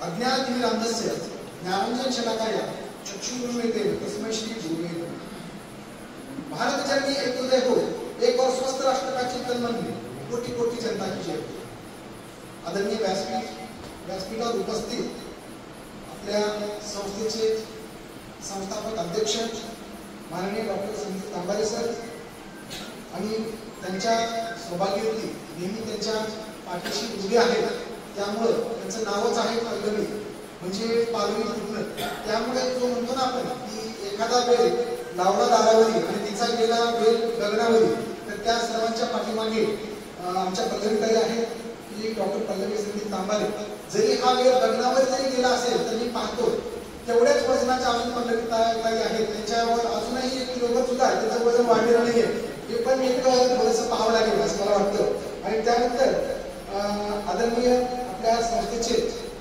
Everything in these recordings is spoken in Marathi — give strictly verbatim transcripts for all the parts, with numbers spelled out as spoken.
अज्ञातिमिरान्धस्य ज्ञानाञ्जन शलाकया चक्षुरुन्मीलितेन तस्मै श्री गुरुवे नमः। भारत जननी एक उदय हो, एक और स्वस्थ राष्ट्र का चिंतन मन में कोटि कोटि जनता की जय। आदरणीय व्यासपीठ व्यासपीठावर उपस्थित आपल्या संस्थेचे संस्थापक अध्यक्ष माननीय डॉक्टर संदीप तांबारे सर आणि त्यांच्या सौभाग्यवती नेहमी त्यांच्या पाठीशी उभे आहेत, त्यामुळे त्यांचं नावच आहे पल्लवी म्हणजे पालवी फुटणं। त्यामुळे जो म्हणतो ना आपण की एखादा बेल लावला दारावरी आणि तिचा गेला बेल गगनावरी, तर त्या सर्वांच्या पाठीमागे आमच्या पल्लवीताई आहेत की डॉक्टर पल्लवी संदीप तांबारे। जरी हा बेल गगनावर जरी गेला असेल तर मी पाहतो तेवढ्याच वजनाच्या अजून पल्लवीताई आहेत, त्यांच्यावर अजूनही एक किलोभर सुद्धा त्याचं वजन वाढलेलं नाहीये, हे पण एक थोडंसं पाहावं लागेल असं मला वाटतं। आणि त्यानंतर आदरणीय आपल्या संस्थेचे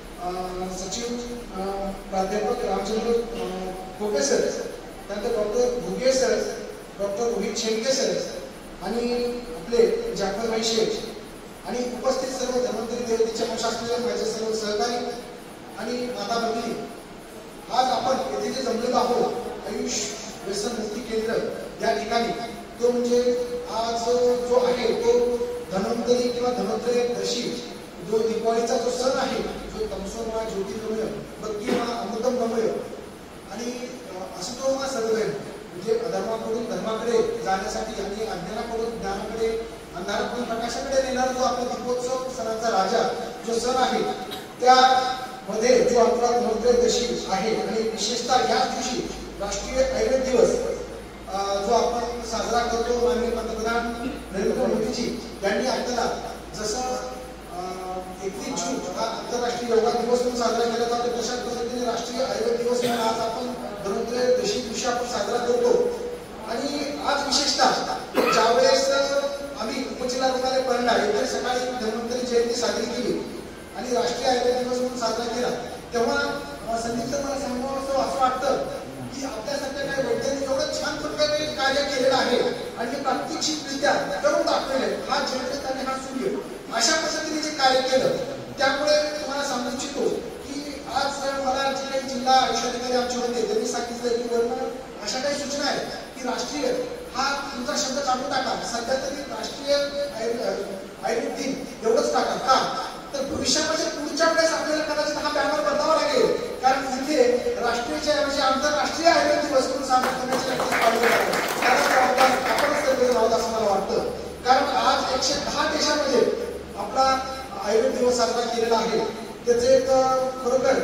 सचिव प्राध्यापक रामचंद्र खोके सर, त्यानंतर doctor Bhuge sir, doctor Rohit Shenke sir आणि आपले जाफरभाई शेख आणि उपस्थित सर्व धन्वंतरी देवतेच्या वंशाचे माझे सर्व सहकारी आणि माता भगिनी, आज आपण येथे जे जमलेलो आहोत आयुष व्यसन मुक्ती केंद्र या ठिकाणी, तो म्हणजे आज जो आहे तो धन्वंतरी किंवा धन्वंतरी जो दिवाळीचा जो सण आहे, जो तमसोमा ज्योतिर्गमय भक्तिमा अमृतम गमय आणि असं तो हा सर्व म्हणजे अधर्माकडून धर्माकडे जाण्यासाठी आणि अज्ञानाकडून ज्ञानाकडे अंधाराकडून प्रकाशाकडे नेणारा जो आपला दीपोत्सव सणाचा राजा जो सण आहे, त्यामध्ये जो आपला धन्वंतरी आहे आणि विशेषतः याच दिवशी राष्ट्रीय आयुर्वेद दिवस जो आपण साजरा करतो। माननीय पंतप्रधान नरेंद्र मोदीजी यांनी आपल्याला जसं एकवीस जून हा आंतरराष्ट्रीय योगा दिवस म्हणून साजरा केला जातो, तशाच पद्धतीने राष्ट्रीय आयुर्वेद दिवस म्हणून आज आपण धन्वंतरी दशी दिवशी आपण साजरा करतो। आणि आज विशेषतः ज्यावेळेस आम्ही उपजिल्हा रुग्णालय परंडा येथे सकाळी धन्वंतरी जयंती साजरी केली आणि राष्ट्रीय आयुर्वेद दिवस म्हणून साजरा केला, तेव्हा संदीप सर मला सांगावं असं वाटतं की आपल्यासारख्या काही वैद्यांनी एवढं छान प्रकारे कार्य केलेलं आहे आणि प्रात्यक्षिकरित्या करून दाखवले, हा जयंत आणि हा सूर्य अशा पद्धतीने जे कार्य केलं। त्यामुळे तुम्हाला सांगू इच्छितो की आज मला जे काही जिल्हा आयुष अधिकारी आमचे होते त्यांनी सांगितलं की वर्ण अशा काही सूचना आहेत की राष्ट्रीय हा तुमचा शब्द काढून टाका, सध्या तरी राष्ट्रीय आयुर्वेद दिन एवढंच टाका का, तर भविष्यामध्ये पुढच्या वेळेस आपल्याला कदाचित हा बॅनर बदलावा लागेल, कारण इथे राष्ट्रीयच्या ऐवजी आंतरराष्ट्रीय आयुर्वेद दिवस म्हणून साजरा करण्याची आपणच तर आहोत असं मला वाटतं। कारण आज एकशे दहा देशामध्ये आपला आयुर्वेद दिवस साजरा केलेला आहे, त्याचे एक खरोखर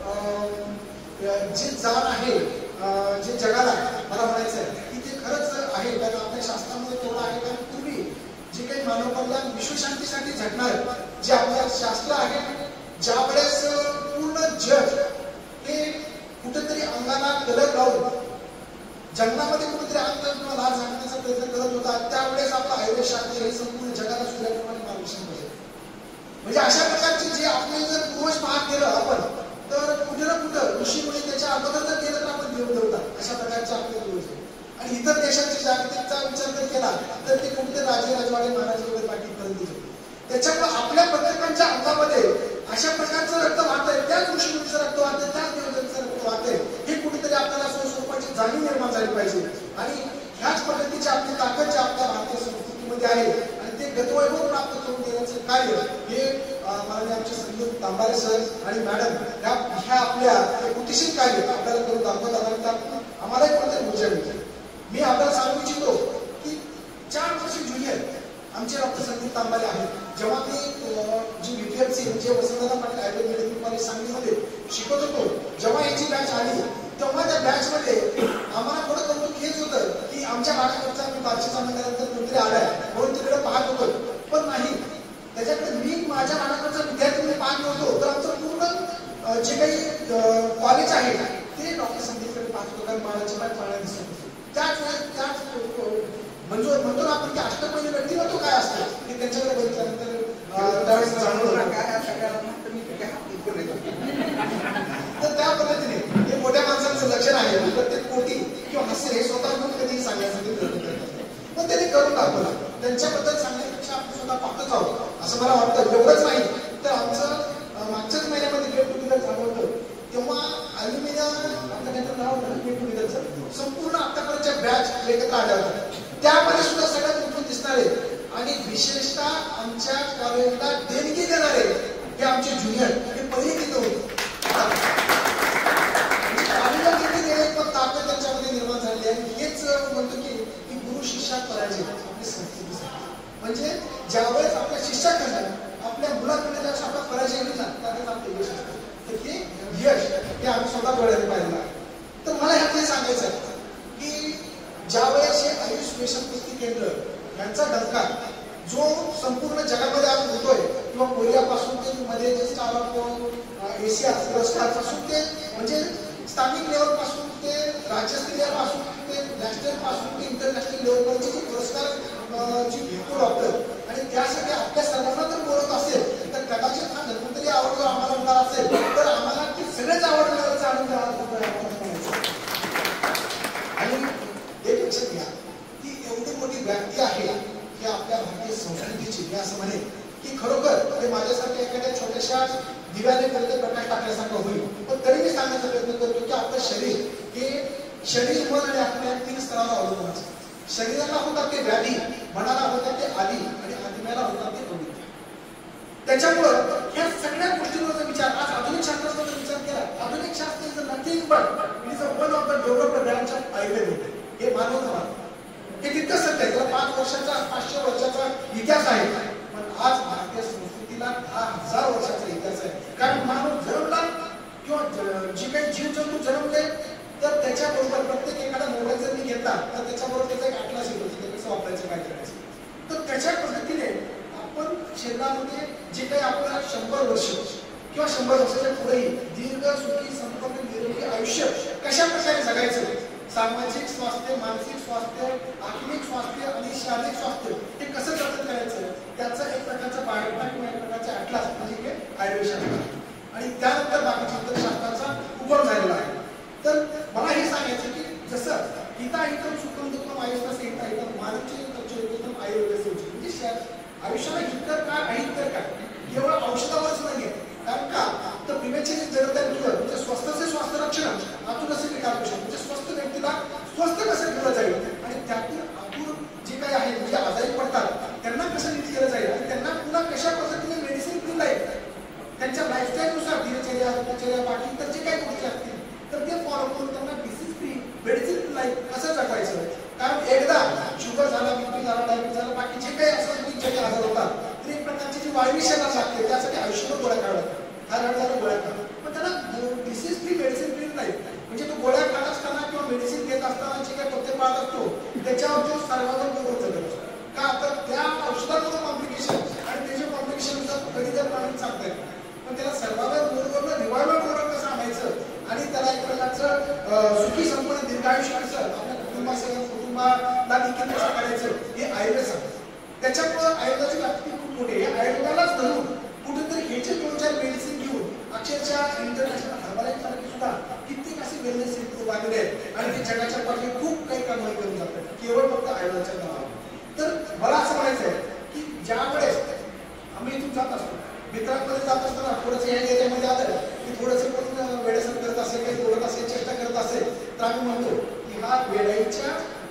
जी जाण आहे जे जगाला मला म्हणायचं आहे की ते खरंच आहे, कारण आपल्या शास्त्रामध्ये तेवढं आहे। कारण पूर्वी जे काही मानव कल्याण विश्वशांतीसाठी झटणार जे आपलं शास्त्र आहे, ज्या वेळेस पूर्ण जग हे कुठेतरी अंगाला कलर लावून जंगलामध्ये कुठेतरी अंग किंवा लाज झाकण्याचा प्रयत्न करत होता, त्यावेळेस आपलं आयुर्वेद शास्त्र हे संपूर्ण जगाला सूर्याप्रमाणे मार्गदर्शन करेल। म्हणजे अशा प्रकारचे जे आपले जर पूर्वज पाहत गेलं आपण, तर कुठे ना कुठं ऋषीमुळे त्याच्या अगोदर जर गेलं तर आपण देव देवता अशा प्रकारचे आपले पूर्वज आहेत। आणि इतर देशांची जागतिकचा विचार जर केला तर ते कुठे राजे राजवाडे महाराज वगैरे पाठीपर्यंत गेले। त्याच्यामुळे आपल्या प्रत्येकाच्या अंगामध्ये अशा प्रकारचं रक्त वाहतंय, त्याच ऋषीमुळीचं रक्त वाहतंय, त्याच देवदेवचं रक्त वाहतंय, हे कुठेतरी आपल्याला स्वस्वरूपाची जाणीव निर्माण झाली पाहिजे। आणि ह्याच पद्धतीची आपली ताकद जी आपल्या भारतीय संस्कृतीमध्ये आहे आणि ते गतवैभव प्राप्त करून देण्याचं कार्य हे माननीय आमचे संदीप तांबारे सर आणि मॅडम ह्या ह्या आपल्या कृतीशील कार्य आपल्याला करून दाखवत आल्यानंतर आम्हालाही कोणतरी ऊर्जा मिळते। मी आपल्याला सांगू इच्छितो की चार वर्ष ज्युनियर आमचे डॉक्टर संदीप तांबारे आहेत, जेव्हा मी जी बीपीएमसी म्हणजे वसंतदादा पाटील आयुर्वेद मेडिकल कॉलेज सांगलीमध्ये शिकत होतो, जेव्हा याची बॅच आली तेव्हा त्या बॅच मध्ये आम्हाला थोडं कौतुक हेच होतं की आमच्या भागाकडचा मी बारशे सांगितल्यानंतर कोणतरी आलाय म्हणून तिकडे पाहत होतो, पण नाही त्याच्याकडे मी माझ्या भागाकडचा विद्यार्थी पाहत होतो, तर आमचं पूर्ण जे काही कॉलेज आहे ते डॉक्टर संदीपकडे पाहत होतो, कारण बाळाची बाळ पाळण्या दिसत होती। त्याच वेळेस त्याच म्हणजे म्हणतो ना आपण की अष्टपैलू व्यक्तिमत्व काय असतं हे त्यांच्याकडे बघितल्यानंतर त्यावेळेस जाणवलं। तर त्या पद्धतीने हे मोठ्या माणसांचं लक्षण आहे, प्रत्येक कोटी किंवा हास्य हे स्वतः म्हणून कधीही सांगण्यासाठी प्रयत्न करतात, पण त्यांनी करून दाखवलं। त्यांच्याबद्दल सांगण्यापेक्षा आपण स्वतः पाहतच आहोत असं मला वाटतं। एवढंच नाही तर आमचं मागच्याच महिन्यामध्ये गेट टुगेदर झालं होतं, तेव्हा अल्युमिनियम आपलं काहीतरी नाव होतं गेट टुगेदरचं, संपूर्ण आतापर्यंतच्या बॅच एकत्र आल्या होत्या. त्यामध्ये सुद्धा सगळ्यात उठून दिसणारे आणि विशेषतः आमच्या कॉलेजला देणगी देणारे हे आमचे ज्युनियर हे पहिले तिथं होते. कॉलेजला देणगी देणे पण ताकद त्यांच्यामध्ये निर्माण झाली आहे. हेच म्हणतो की की गुरु शिष्यात पराजय आपली संस्कृती. म्हणजे ज्यावेळेस आपल्या शिष्याकडनं आपल्या मुलाकडे ज्यावेळेस आपला पराजय होईल ना त्यावेळेस आपलं यश असतं. तर हे यश हे आम्ही स्वतः डोळ्याने पाहिलं आहे. तर मला ह्यातलं सांगायचं आहे की ज्यावेळेस हे आयुष व्यसन मुक्ती केंद्र यांचा डंका जो संपूर्ण जगामध्ये आज होतोय, किंवा कोरियापासून ते मध्ये जे स्टार ऑफ एशिया पुरस्कार पासून ते म्हणजे स्थानिक लेवल पासून ते राज्यस्तरीय पासून ते नॅशनल पासून ते इंटरनॅशनल लेवलवरचे जे पुरस्कार जी घेतो डॉक्टर, आणि त्यासाठी आपल्या सर्वांना जर बोलत असेल तर कदाचित हा धर्मतरी आवडतो आम्हाला होणार असेल तर आम्हाला ते सगळेच आवडणारच आनंद आणि एक लक्षात घ्या की एवढी मोठी व्यक्ती आहे की आपल्या भारतीय संस्कृतीची. मी असं म्हणेन की खरोखर ते माझ्यासारख्या एखाद्या छोट्याशा दिव्याने करते प्रकाश टाकल्यासारखं होईल, पण तरी मी सांगण्याचा प्रयत्न करतो की आपलं शरीर हे शरीर, मन आणि आत्मा या तीन स्तरावर अवलंबून असतं. शरीराला होतात ते व्याधी, मनाला होतात ते आदी आणि आत्म्याला होतात ते पवित्र. त्याच्यामुळं ह्या सगळ्या गोष्टींवरचा विचार आज आधुनिक शास्त्राचा विचार केला. आधुनिक शास्त्र is nothing but it is a one of the developed branch of Ayurveda. हे मानव समाज हे तितकं सत्य आहे. त्याला पाच वर्षाचा पाचशे वर्षाचा इतिहास आहे, पण आज भारतीय संस्कृतीला दहा हजार वर्षाचा इतिहास आहे. कारण मानव जन्मला किंवा जे काही जीवजंतू जन्मले तर त्याच्याबरोबर प्रत्येक एखादा मोबाईल जर मी घेतला तर त्याच्याबरोबर त्याचा एक अटलास येतो की ते कसं वापरायचं काय करायचं. तर त्याच्या पद्धतीने आपण शरीरामध्ये जे काही आपल्याला शंभर वर्ष किंवा शंभर वर्षाच्या पुढेही दीर्घ सुखी संपन्न निरोगी आयुष्य कशा प्रकारे जगायचं, सामाजिक स्वास्थ्य, मानसिक स्वास्थ्य, आत्मिक स्वास्थ्य आणि शारीरिक स्वास्थ्य हे कसं जतन करायचं त्याचा एक प्रकारचा बायोडा किंवा एक प्रकारचा अटलास म्हणजे हे आयुर्वेद आणि त्यानंतर बाकीच्या इतर शास्त्राचा उगम झालेला आहे. तर मला हे सांगायचं की जसं हिता हितम सुखम दुःखम आयुष्यास हिता हितम मानवचे तत्व आयुर्वेद म्हणजे आयुष्याला हितर काय अहितर काय केवळ औषधावरच नाही. कारण का तर प्रिव्हेंशन जबाबदारी क्युअर म्हणजे स्वस्ताचे स्वास्थ्य रक्षण आतून असे विकार करू शकतो. म्हणजे स्वस्थ व्यक्तीला स्वस्थ कसं केलं जाईल आणि त्यातून आतून जे काही आहे म्हणजे आजारी पडतात त्यांना कसं नीट केलं जाईल आणि त्यांना पुन्हा कशा पद्धतीने मेडिसिन दिलं जाईल त्यांच्या लाईफस्टाईलनुसार दिनचर्या दिनचर्या बाकी इतर जे काही गोष्टी असतील तर ते फॉलो करून त्यांना डिसीज फ्री मेडिसिन लाईफ कसं जगवायचं. कारण एकदा शुगर झाला, बीपी झाला, डायबिटीस झाला, बाकी जे काही असं जे काही आजार होतात तर एक प्रकारची जी वाढवी शरीरात लागते त्यासाठी आयुष्यभर गोळ्या काढतात. हा रडल्याला गोळ्या खातात, पण त्याला डिसीज फ्री मेडिसिन फ्री नाही. म्हणजे तो गोळ्या खात असताना किंवा मेडिसिन घेत असताना जे काही पथ्य पाळत असतो त्याच्यावर जो सर्वांवर बरोबर जगत असतो. का तर त्या औषधाचं कॉम्प्लिकेशन आणि त्याचे कॉम्प्लिकेशन कधी जर प्राणी सांगता येत पण त्याला सर्वांवर बरोबर रिवायवल बरोबर कसं आणायचं आणि त्याला एक प्रकारचं सुखी संपन्न दीर्घायुष्य कसं आपल्या कुटुंबासह कुटुंबाला देखील कसं करायचं हे आयुर्वेद सांगतं. त्याच्यामुळं आयुर्वेदाची व्याप्ती खूप मोठी आहे. आयुर्वेदालाच धरून कुठेतरी हे जे दोन चार मेडिसिन घेऊन अक्षरशः इंटरनॅशनल हर्बालाईफसारखी सुद्धा कित्येक असे वेलनेस सेंटर बांधले आहेत आणि ते जगाच्या पाठी खूप काही कामं करून जातात केवळ फक्त आयुर्वेदाच्या नावावर. तर मला असं म्हणायचं आहे की ज्या वेळेस आम्ही इथून जात असतो मित्रांमध्ये जात असताना थोडंसं ह्या एरियामध्ये आलं की थोडंसं कोण वेड्यासर करत असेल काही बोलत असेल चेष्टा करत असेल तर आम्ही म्हणतो की हा वेडाईच्या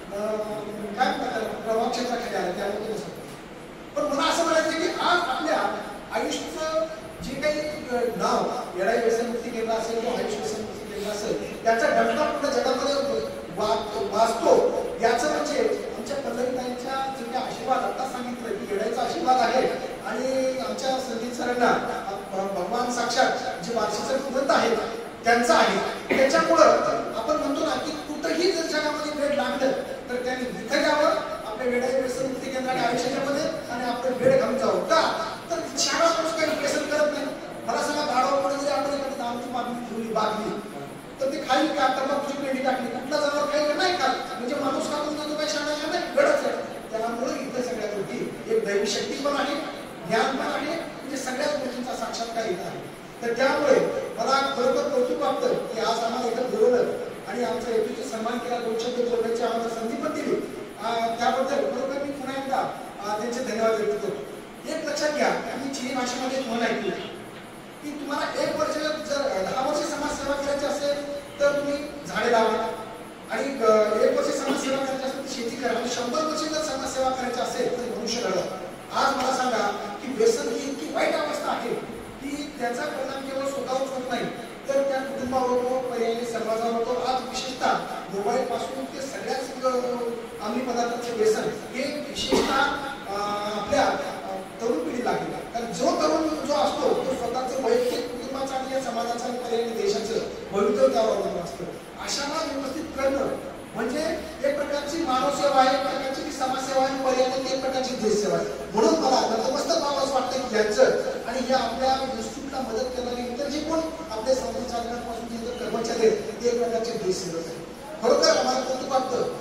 काय म्हणतात प्रभाव क्षेत्राखाली आला त्यामध्ये नसतो. पण मला असं म्हणायचं की आज आपल्या आयुष्याचं जे काही नाव येडाई व्यसनमुक्ती केंद्र असेल किंवा आयुष व्यसनमुक्ती केंद्र असेल त्याचा डंका पूर्ण जगामध्ये वाचतो याचं म्हणजे आमच्या पल्लवीताईंच्या जे काही आशीर्वाद आता सांगितलं की येडाईचा आशीर्वाद आहे आणि आमच्या संगीत सरांना भगवान साक्षात जे वारशीचं ग्रंथ आहे त्यांचं आहे. त्याच्यामुळं आपण म्हणतो ना की कुठंही जर जगामध्ये वेळ लागलं तर त्यांनी इथं यावं आपल्या वेडाई व्यसनमुक्ती केंद्राने आयुष्याच्या मध्ये आणि आपलं वेळ घालून जावं. का तर शाळा माणूस काही व्यसन करत नाही. मला सांगा गाडावर जरी आपण एखादी दारूची बाटली ठेवली बागली तर ते खाईल का तर मग तुझी पेंडी टाकली कुठला जनावर खाईल का नाही का म्हणजे माणूस खातून जातो काही शाळा नाही गडच आहे. त्यामुळे इथं सगळ्या गोष्टी एक दैवी शक्ती पण आहे ज्ञान पण आहे म्हणजे सगळ्याच गोष्टींचा साक्षात्कार येत आहे. तर त्यामुळे मला खरोखर कौतुक वाटतं की आज आम्हाला इथं बोलवलं आणि आमचा हेतूचा सन्मान केला दोन शब्द बोलण्याची आम्हाला संधी पण दिली त्याबद्दल खरोखर मी पुन्हा एकदा त्यांचे धन्यवाद व्यक्त करतो. एक लक्षात घ्या मी चीनी भाषेमध्ये एक म्हण ऐकली की तुम्हाला एक वर्ष जर दहा वर्ष समाजसेवा करायची असेल तर तुम्ही झाडे लावा, आणि एक वर्ष समाजसेवा करायची असेल तर शेती करा, आणि शंभर वर्ष जर समाजसेवा करायची असेल तर मनुष्य घडवा. आज मला सांगा की व्यसन ही इतकी वाईट अवस्था आहे की त्याचा परिणाम केवळ स्वतःवर होत नाही तर त्या कुटुंबावर होतो, पर्यायी समाजावर होतो. आज विशेषतः मोबाईल पासून ते सगळ्याच अंमली पदार्थांचे व्यसन हे विशेषतः आपल्या तरुण पिढीला लागले. कारण जो तरुण जो असतो तो स्वतःचं वैयक्तिक कुटुंबाचं आणि या समाजाचं आणि पर्यायी देशाचं भवितव्य त्यावर अवलंबून असतं. अशांना व्यवस्थित करणं म्हणजे एक प्रकारची मानवसेवा आहे, एक प्रकारची समाजसेवा आहे, पर्यायी एक प्रकारची देशसेवा आहे. म्हणून मला नतमस्तक व्हावं असं वाटतं की यांचं आणि या आपल्या इन्स्टिट्यूटला मदत करणारे इतर जे कोण आपल्या संस्थाचालकांपासून जे इतर कर्मचारी आहेत ते एक प्रकारचे देशसेवक आहेत. खरोखर आम्हाला कौतुक वाटतं.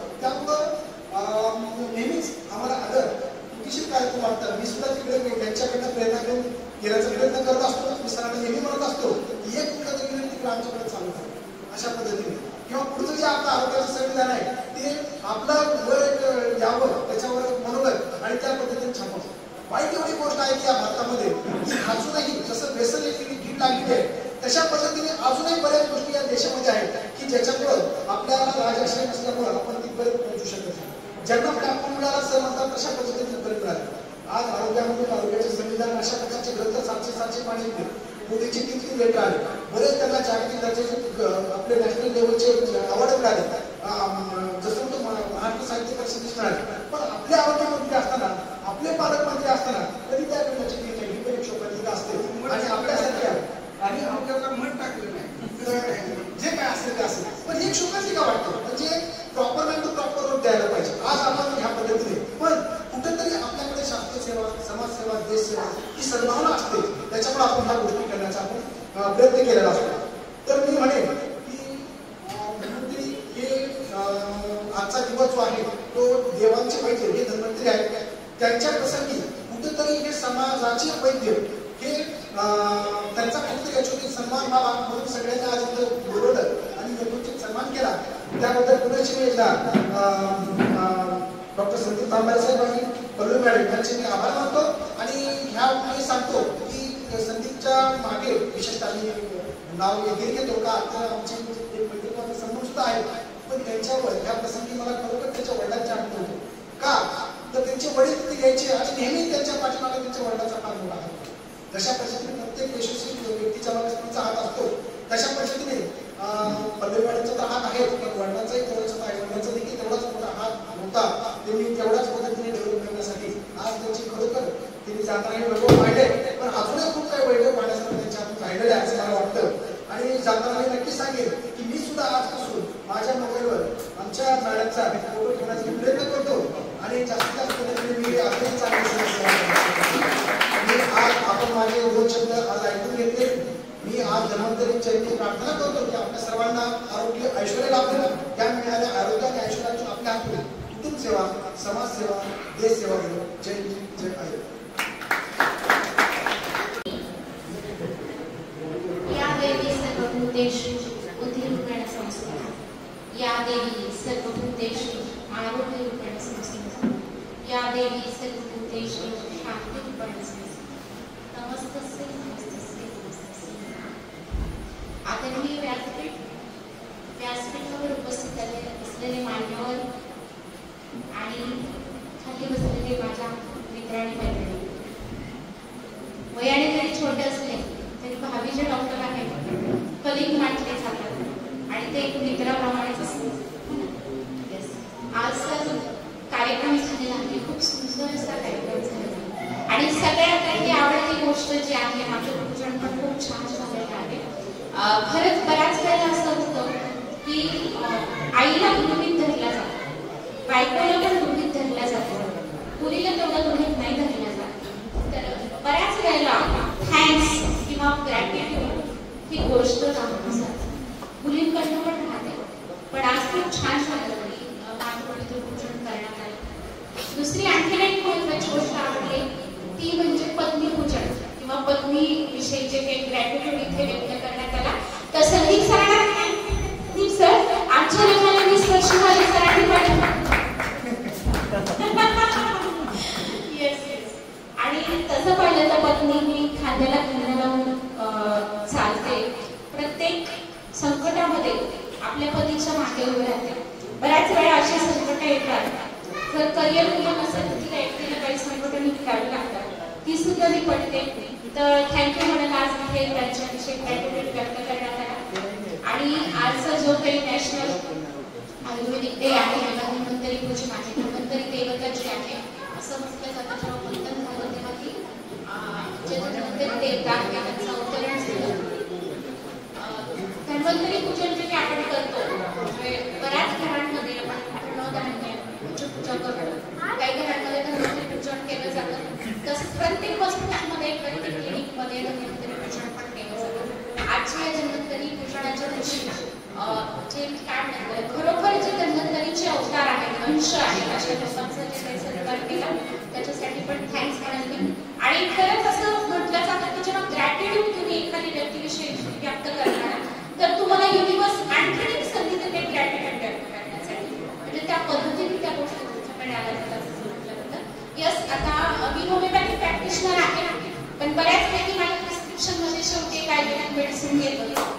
त्यामुळं नेहमीच आम्हाला आदर किती कार्यक्रम वाटतात. मी सुद्धा तिकडे त्यांच्याकडनं प्रेरणा घेऊन घेण्याचा प्रयत्न करत असतो. मी सरांना नेहमी म्हणत असतो की एक कुठलं तरी तिकडे आमच्याकडे चालू आहे अशा पद्धतीने, किंवा पुढचं जे आपलं आरोग्याचं संविधान आहे ते आपलं वर यावं त्याच्यावर मनोगत आणि त्या पद्धतीने छापावं. वाईट एवढी गोष्ट आहे की या भारतामध्ये की अजूनही जसं व्यसन एक गीत लागली आहे तशा पद्धतीने अजूनही बऱ्याच गोष्टी या देशामध्ये आहेत की ज्याच्यामुळं आपल्याला राजआश्रय नसल्यामुळं आपण तिथपर्यंत पोहोचू शकत नाही. ज्यांना प्लॅटफॉर्म मिळाला सर म्हणतात तशा पद्धतीने तिथपर्यंत मिळाले. आज आरोग्यामध्ये आरोग्याचे संविधान अशा प्रकारचे ग्रंथ सातशे सातशे पाणी मोदीची तीन तीन लेटर आले. बरेच त्यांना जागतिक दर्जाचे आपले नॅशनल लेवलचे अवॉर्ड मिळाले, जसं तो महाराष्ट्र साहित्य परिषदेस मिळाले. पण आपले आरोग्यमंत्री असताना आपले पालकमंत्री असताना कधी त्या प्रकारची ही शोकांतिका असते आणि आपल्यासारख्या आणि आपल्याला मन टाकलं नाही जे काय असेल ते असेल. पण ही शोकांतिका वाटतं म्हणजे प्रॉपर नाही तर प्रॉपर रोड द्यायला पाहिजे. आज आपण ह्या पद्धतीने पण कुठेतरी आपल्याकडे शास्त्रसेवा, समाजसेवा, देशसेवा ही सद्भावना असते, त्याच्यामुळे आपण ह्या गोष्टी करण्याचा आपण प्रयत्न केलेला असतो. तर मी म्हणेन की धन्वंतरी हे आजचा दिवस जो आहे तो देवांचे वैद्य हे धन्वंतरी आहेत, त्यांच्या प्रसंगी कुठेतरी हे समाजाचे वैद्य हे त्यांचा कुठेतरी याच्यामध्ये सन्मान व्हावा म्हणून सगळ्यांना आज इथं बोलवलं आणि यथोचित सन्मान केला. त्याबद्दल पुण्याची मी एकदा डॉक्टर संदीप तांबारे साहेब आणि पल्लवी मॅडम यांचे मी आभार मानतो. आणि ह्या मी सांगतो की संदीपच्या मागे विशेषतः मी नाव वगैरे घेतो का तर आमचे एक मैत्रिकाचा संबंध सुद्धा आहे, पण त्यांच्यावर ह्या प्रसंगी मला खरोखर त्याच्या वडिलांची आठवण होतो. का तर त्यांचे वडील तिथे घ्यायचे आणि नेहमी त्यांच्या पाठीमागे त्यांच्या वडिलांचा फार मोठा हात होता. जशा पद्धतीने प्रत्येक यशस्वी व्यक्तीच्या मागे त्यांचा हात असतो तशा पद्धतीने पल्लवी मॅडमचा तर हात आहे, पण वडिलांचाही तेवढाच आहे. वडिलांचा देखील तेवढाच मोठा हात होता. त्यांनी तेवढ्याच पद्धतीने डेव्हलप करण्यासाठी आज त्यांची खरोखर त्यांनी जातानाही वैभव पाहिले, पण अजूनही खूप काही वैभव पाहण्यासाठी त्यांच्या हातून राहिलेलं आहे असं मला वाटतं. आणि जाताना मी नक्की सांगेन की मी सुद्धा आजपासून माझ्या मोबाईलवर आमच्या मॅडमचा फोटो ठेवण्याचा प्रयत्न करतो आणि जास्तीत जास्त पद्धतीने मी अजूनही चांगली समस्या आज आपण माझे दोन शब्द आज ऐकून घेतले. मी आज धन्वंतरी चरणी प्रार्थना करतो की आपल्या सर्वांना आरोग्य ऐश्वर्य लाभेल. त्या मिळाल्या आरोग्य आणि ऐश्वर्यातून आपल्या हातून कुटुंब सेवा, समाजसेवा, देशसेवा करू. जय हिंद, जय आय. या देवी सर्वभूतेषु बुद्धिरूपेण संस्थिता, या देवी सर्वभूतेषु आरोग्यरूपेण संस्थिता, या देवी सर्वभूतेषु शांतिरूपेण संस्थिता. नमस्तस्यै नमस्तस्यै नमस्तस्यै. आदरणीय व्यासपीठ व्यासपीठावर उपस्थित असलेले मान्यवर आणि खाली बसलेले माझ्या मित्रांनी मैत्रिणी, वयाने जरी छोटे असले तरी भावी जे डॉक्टर आहेत कलिंग मांडले जातात आणि ते एक मित्राप्रमाणेच असतात. आज तर कार्यक्रम झालेला आहे, खूप सुंदर असा कार्यक्रम झालेला आहे आणि सगळ्यात काही आवडती गोष्ट जी आहे माझं पूजन पण खूप छान झालेलं आहे. खरंच बऱ्याच वेळेला असं होतं की आईला गृहीत धरला जातो, बायकोला पण गृहीत धरला जातो, मुलीला तेवढं गृहीत नाही धरला जात. तर बऱ्याच वेळेला थँक्स किंवा ग्रॅटिट्यूड ही गोष्ट राहून जाते, मुलींकडनं पण राहते. पण आज खूप छान झालं की माझं पवित्र पूजन करण्यात आलं. दुसरी आणखीन एक महत्त्वाची गोष्ट आवडली ती म्हणजे पत्नी पूजन किंवा पत्नी विषयी जे काही ग्रॅटिट्यूड इथे व्यक्त करण्यात आला. तर संदीप सरांना संदीप सर आजच्या लग्नाला वीस वर्ष झाली सरांनी पाहिजे. Yes yes. आणि तसं पाहिलं तर पत्नीने खांद्याला खांदा लावून प्रत्येक संकटामध्ये आपल्या पतीच्या मागे उभे राहते. बऱ्याच वेळा अशी संकट येतात, जर करिअर उद्या नसेल तर तिला एकटीला काही संकट निघावी लागतात, ती सुद्धा मी पडते. तर थँक्यू म्हणून आज इथे त्यांच्याविषयी ग्रॅटिट्यूड व्यक्त करण्यात आला. आणि आजचा जो काही नॅशनल आयुर्वेदिक डे आहे, धन्वंतरी पूजन आहे, धन्वंतरी देवता जी आहे असं म्हटलं जातं. जेव्हा बंधन झालं तेव्हा ती जे धन्वंतरी देवता आहे त्यांचं अवतरण झालं. धन्वंतरी पूजन जे आपण करतो, म्हणजे बऱ्याच घरांमध्ये आपण तृणधान्य पूजा करतो, काही घरांमध्ये धन्वंतरी पूजन केलं जातं. तसंच प्रत्येक हॉस्पिटलमध्ये, प्रत्येक क्लिनिकमध्ये धन्वंतरी पूजन पण केलं जातं. आजच्या या धन्वंतरी पूजनाच्या दिवशी जे काय म्हणतात, खरोखर जे धन्वंतरीचे अवतार आहेत, अंश आहेत, अशा लोकांचा जे काही सत्कार केला त्याच्यासाठी पण थँक्स म्हणाले. आणि खरंच असं म्हटलं जातं की जेव्हा ग्रॅटिट्यूड तुम्ही एखादी व्यक्तीविषयी व्यक्त करणार तर तुम्हाला युनिवर्स आणखी एक संधी देते ग्रॅटिट्यूड व्यक्त करण्यासाठी. म्हणजे त्या पद्धतीने त्या गोष्टी तुमच्याकडे आल्या जातात असं म्हटलं जातं. यस, आता मी होमिओपॅथिक प्रॅक्टिशनर आहे, पण बऱ्याचपैकी माझ्या प्रिस्क्रिप्शनमध्ये शेवटी आयुर्वेदिक मेडिसिन घेत होते.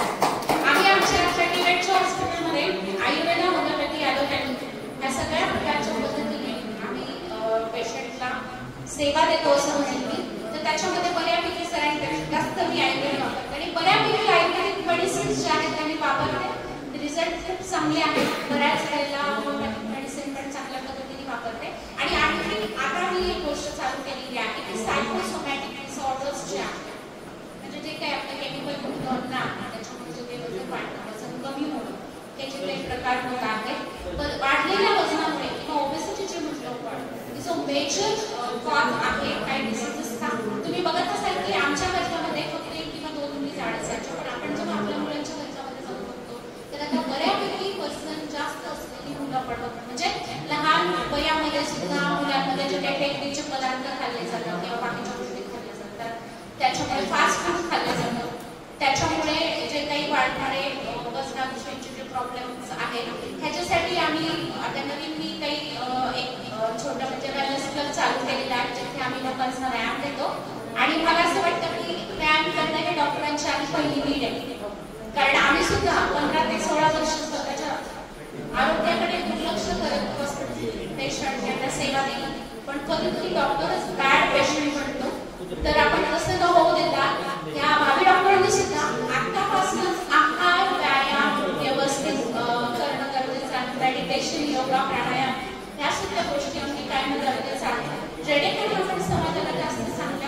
आम्ही आमच्या फॅटिवेटच्या हॉस्पिटलमध्ये आयुर्वेद, होमिओपॅथी, ॲलोपॅथी या सगळ्या प्रकारच्या पद्धतीने आम्ही पेशंटला सेवा देतो असं म्हणेन मी. तर त्याच्यामध्ये बऱ्यापैकी सरांपेक्षा जास्त मी आयुर्वेद वापरते आणि बऱ्यापैकी आयुर्वेदिक मेडिसिन्स जे आहेत त्या मी वापरते. रिझल्ट खूप चांगले आहेत. बऱ्याच वेळेला होमिओपॅथिक मेडिसिन पण चांगल्या पद्धतीने वापरते. आणि आणखी आता मी एक गोष्ट चालू केलेली आहे की सायकोसोमॅटिक डिसऑर्डर्स जे आहेत, म्हणजे जे काही आपलं केमिकल गुणधर्म त्याच्यामुळे जे काही वजन वाढणं, वजन कमी होणं, त्याचे काही प्रकार होत आहेत. वाढलेल्या वजनामुळे किंवा ओबेसिटी जे म्हटलं आपण, जो मेजर कॉज आहे काही डिसीजेसचा. तुम्ही बघत असाल की आमच्या वर्गामध्ये फक्त एक किंवा दोन मुली जाड असायच्या, पण आपण जेव्हा आपल्या मुलांच्या वर्गामध्ये जाऊन बघतो तर आता बऱ्यापैकी वजन जास्त असलेली मुलं आपण बघतो. म्हणजे लहान वयामध्ये सुद्धा मुलांमध्ये जे काही टेक्निकचे पदार्थ खाल्ले जातात किंवा बाकीच्या गोष्टी खाल्ल्या जातात, त्याच्यामुळे फास्ट फूड खाल्लं जातं, त्याच्यामुळे जे काही वाढणारे वजनाविषयीचे जे प्रॉब्लेम्स आहेत ह्याच्यासाठी आम्ही आता नवीन मी काही एक छोटा म्हणजे वेलनेस क्लब चालू केलेला आहे, जिथे आम्ही लोकांना व्यायाम देतो. आणि मला असं वाटतं की व्यायाम करणाऱ्या डॉक्टरांची आम्ही पहिली नीड आहे, कारण आम्ही सुद्धा पंधरा ते सोळा वर्ष स्वतःच्या आरोग्याकडे दुर्लक्ष करत हॉस्पिटल पेशंट यांना सेवा दिली, पण कधीतरी डॉक्टरच बॅड पेशंट म्हणतो. तर आपण तसं न होऊ देता या भावी डॉक्टरांनी सुद्धा आतापासूनच आहार, व्यायाम व्यवस्थित करणं गरजेचं आहे. मेडिटेशन, योगा, प्राणायाम या सुद्धा गोष्टी आम्ही काय गरजेचं आहे, जेणेकरून आपण समाजाला जास्त चांगल्या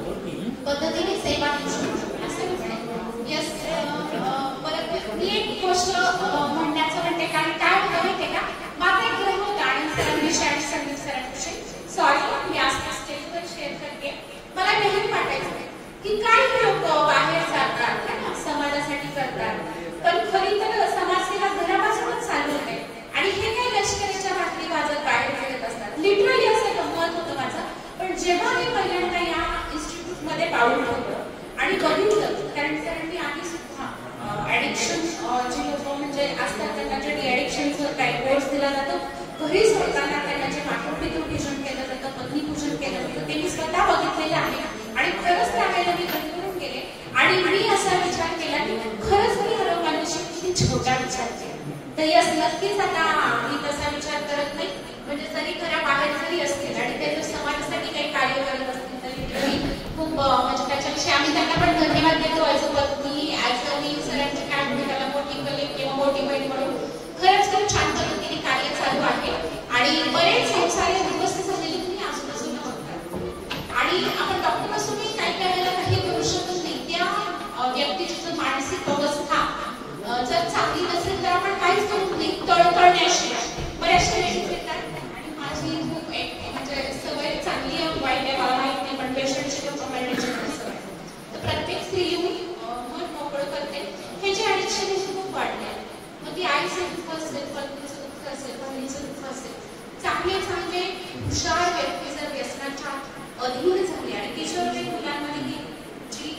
पद्धतीने सेवा देऊ शकतो असं मी म्हणेन. यस, परत मी एक गोष्ट म्हणण्याचं म्हणते, कारण काय होतं माहिती आहे का, माझा एक ग्रह होता आनंद सरांविषयी आणि संदीप सरांविषयी. सॉरी, मी आज स्टेजवर शेअर करते. मला नेहमी वाटायचं की काही लोक बाहेर जातात, समाजासाठी करतात, पण खरी तर समाजसेवा घरापासूनच चालू होते. आणि हे काही लष्कराच्या भाकरी वाजत बाहेर फिरत असतात. लिटरली असं गंमत होतं माझं. पण जेव्हा मी पहिल्यांदा या इन्स्टिट्यूटमध्ये पाऊल ठेवलं आणि बघितलं, कारण सरांनी आधी सुद्धा ॲडिक्शन जी लोक म्हणजे असतात त्यांना जे ॲडिक्शनचं काही कोर्स दिला जातो, घरी सोडताना त्यांना जे मातृपितृ पूजन केलं जातं, पत्नी पूजन केलं जातं, ते मी स्वतः बघितलेलं आहे. आणि खरंच त्यावेळेला मी कंटिन्यू केले. आणि मी असा विचार केला की खरंच मी आरोग्याविषयी किती छोटा विचार केला. तर यस, नक्कीच आता मी तसा विचार करत नाही. म्हणजे जरी घराबाहेर जरी असतील आणि ते जर समाजासाठी काही कार्य करत असतील तरी तरी खूप म्हणजे त्याच्याविषयी आम्ही त्यांना पण धन्यवाद देतो. ॲज अ पत्नी, ॲज अ मी सरांचे काय म्हणते त्याला मोठी कलिग किंवा मोठी बहीण म्हणून खरंच खूप छान पद्धतीने कार्य चालू आहे. आणि बरेच संसार दिवस झालेले तुम्ही आजूबाजूला बघतात. आणि आपण डॉक्टर असून काही करायला काही करू शकत नाही. त्या व्यक्तीची जर मानसिक अवस्था जर चांगली नसेल तर आपण काहीच करू नाही. तळतळण्याशी बऱ्याचशा पेशंट येतात आणि माझी खूप एक म्हणजे सवय चांगली आहे, वाईट आहे मला माहित नाही, पण पेशंटची मेडिटेशन सवय. तर प्रत्येक स्त्री मन मोकळं करते. हे जे ॲडिक्शन आहे खूप वाढले आहे. मग ती आईचं दुःख असेल, पत्नीचं दुःख असेल, बहिणीचं दुःख असेल, चांगले चांगले हुशार व्यक्ती जर व्यसनाच्या अधीन झाली आणि किशोरवयीन मुलांमध्ये ही जी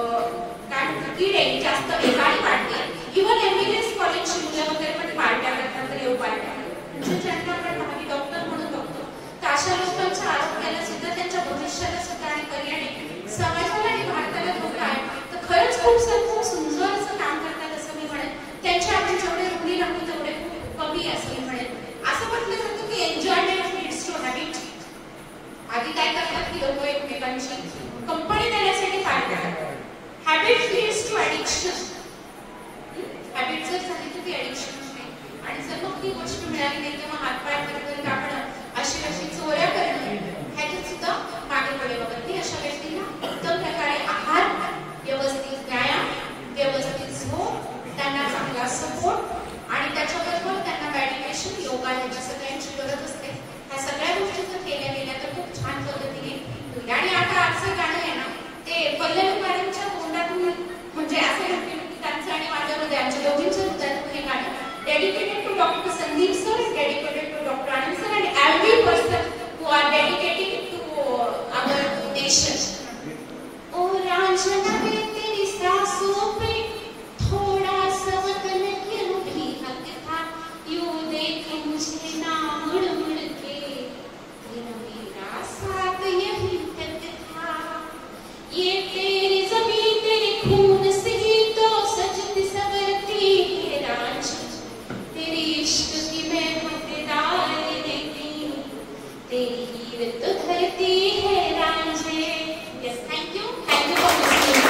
काय म्हणतात कीड आहे जास्त वेगाने वाढते. इव्हन एमबीबीएस कॉलेजची मुलं वगैरे पण पार्ट्या करतात, तर येऊ पार्ट्या म्हणजे ज्यांना आपण भावी डॉक्टर म्हणून बघतो, तर अशा लोकांच्या आरोग्याला सुद्धा, त्यांच्या भविष्याला सुद्धा आणि पर्यायाने समाजाला आणि भारताला धोका आहे. तर खरंच खूप खूप सुंदर असं काम आधी काय करतात की लोक एकमेकांची कंपनी देण्यासाठी काय करतात. Habit leads to addiction. Habit जर झाली तर ती ॲडिक्शन होते आणि जर मग ती गोष्ट मिळाली नाही किंवा हातपाय वगैरे कापणं अशी अशी चोऱ्या करणं ह्याच्यात सुद्धा मागे पुढे बघत नाही. अशा व्यक्तीला उत्तम प्रकारे आहार, व्यवस्थित व्यायाम, व्यवस्थित झोप, त्यांना चांगला सपोर्ट आणि त्याच्याबरोबर त्यांना मेडिटेशन, योगा ह्याच्या सगळ्यांची गरज असते. ह्या सगळ्या गोष्टी जर केल्या गेल्या तर खूप छान पद्धतीने होईल. आणि आता आजचं गाणं आहे ना ते पल्लवी मॅडमच्या तोंडातून म्हणजे असं म्हणते की त्यांचं आणि माझ्यामध्ये आमच्या दोघींच्या हृदयातून हे गाणं dedicated to doctor Sandeep sir, dedicated to doctor Anand sir and every person who are dedicated to our nation. ओ रांझना वे तेरी सांसों पे थोड़ा सा वतन क्यों भी हक था, यूं देख मुझे ना मुड़ मुड़ के तेरा मेरा साथ यही तक था. ये तेरी ज़मीन तेरे खून से ही तो सजती संवरती है रांझा, तेरी इश्क की मैं हकदार नहीं, तेरी हीर तो धरती है रांझे. Yes, thank you. Thank you for listening.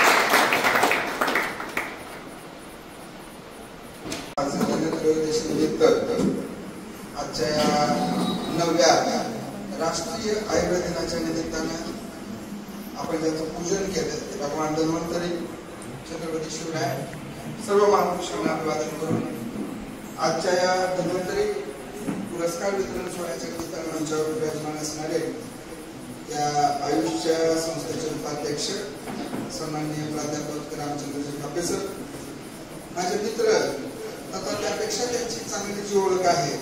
आजच्या या नवव्या राष्ट्रीय आयुर्वेद दिनाच्या निमित्तानं आपण ज्याचं पूजन केलं ते भगवान धन्वंतरी, छत्रपती शिवराय, सर्व महापुरुषांना अभिवादन करून आजच्या या धन्वंतरी पुरस्कार वितरण सोहळ्याच्या निमित्तानं मंचावर विराजमान असणारे या आयुषच्या संस्थेचे उपाध्यक्ष सन्माननीय प्राध्यापक रामचंद्रजी खापे सर, माझे मित्र, आता त्यापेक्षा त्यांची चांगली जी ओळख आहे,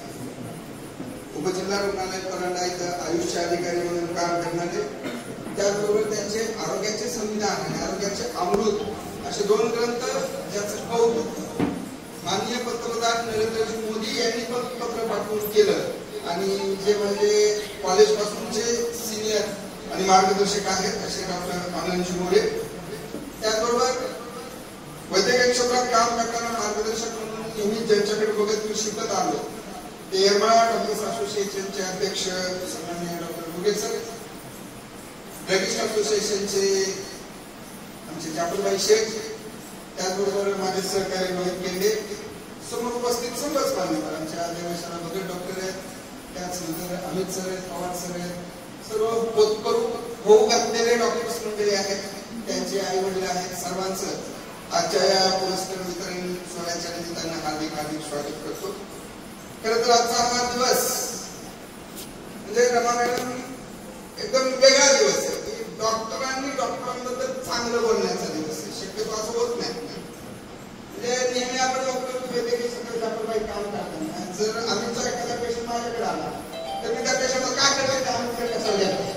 उपजिल्हा रुग्णालय परांडा इथं आयुषचे अधिकारी म्हणून काम करणारे, त्याचबरोबर त्यांचे आरोग्याचे संविधान आणि आरोग्याचे अमृत असे दोन ग्रंथ ज्याचं कौतुक माननीय पंतप्रधान नरेंद्रजी मोदी यांनी पण पत्र पाठवून केलं आणि जे म्हणजे कॉलेज पासूनचे सिनियर आणि मार्गदर्शक आहेत असे डॉक्टर आनंदजी मोरे, त्याचबरोबर वैद्यकीय क्षेत्रात काम करताना मार्गदर्शक म्हणून नेहमी ज्यांच्याकडे बघत मी शिकत आलो ते येरमाळा डॉक्टर्स असोसिएशनचे अध्यक्ष सन्माननीय डॉक्टर मुगे सर, ड्रगिस्ट असोसिएशनचे आमचे जाफरभाई शेख, त्याचबरोबर माझे सहकारी रोहित केंद्रे, समोर उपस्थित सर्वच मान्यवर आमच्या देवेश्वरा भगत डॉक्टर आहेत, त्याचनंतर अमित सर आहेत, पवार सर आहेत, सर्व होतकरू होऊ घातलेले डॉक्टर्स मंडळी आहेत, त्यांचे आई वडील आहेत, सर्वांचं आजच्या या पुरस्कार वितरण सोहळ्याच्या निमित्तानं हार्दिक हार्दिक स्वागत करतो. खरं तर आजचा हा दिवस म्हणजे रमा मॅडम एकदम वेगळा दिवस आहे की डॉक्टरांनी डॉक्टरांबद्दल चांगलं बोलण्याचा दिवस आहे. शक्यतो असं होत नाही. म्हणजे नेहमी आपण डॉक्टर वैद्यकीय क्षेत्रात जाफरभाई काम करताना जर आम्हीचा एखादा पेशंट माझ्याकडे आला तर मी त्या पेशंटला काय करायचं आम्ही कसं घ्यायचं,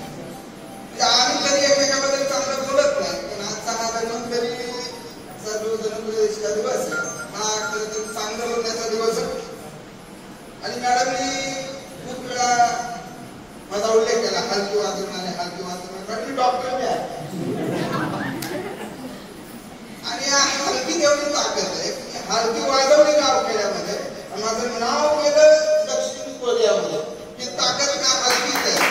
आम्ही कधी एकमेकाबद्दल चांगलं बोलत नाही. पण आजचा हा धन्वंतरी जो धन्वंतरीचा दिवस आहे हा खरं तर चांगलं बोलण्याचा दिवस आहे. आणि मॅडमनी खूप वेळा माझा उल्लेख केला हलकी वाजवणारे हलकी वाजवणारे मी डॉक्टर बी आहे आणि हलकी तेवढी ताकद आहे. हलकी वाजवली गावखेड्यामध्ये माझं नाव गेलं दक्षिण कोरियामध्ये की ताकद का हलकीच आहे.